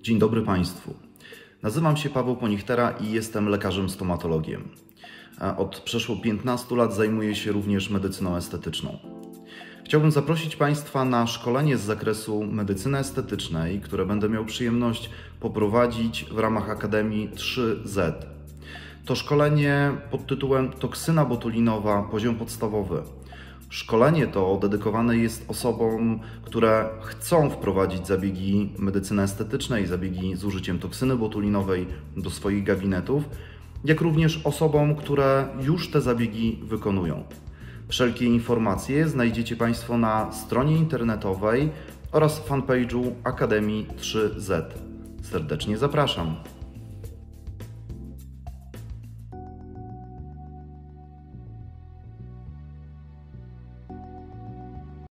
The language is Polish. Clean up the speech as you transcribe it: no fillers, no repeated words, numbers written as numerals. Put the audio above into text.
Dzień dobry Państwu. Nazywam się Paweł Ponichtera i jestem lekarzem stomatologiem. Od przeszło 15 lat zajmuję się również medycyną estetyczną. Chciałbym zaprosić Państwa na szkolenie z zakresu medycyny estetycznej, które będę miał przyjemność poprowadzić w ramach Akademii 3Z. To szkolenie pod tytułem Toksyna botulinowa, poziom podstawowy. Szkolenie to dedykowane jest osobom, które chcą wprowadzić zabiegi medycyny estetycznej, zabiegi z użyciem toksyny botulinowej do swoich gabinetów, jak również osobom, które już te zabiegi wykonują. Wszelkie informacje znajdziecie Państwo na stronie internetowej oraz fanpage'u Akademii 3Z. Serdecznie zapraszam.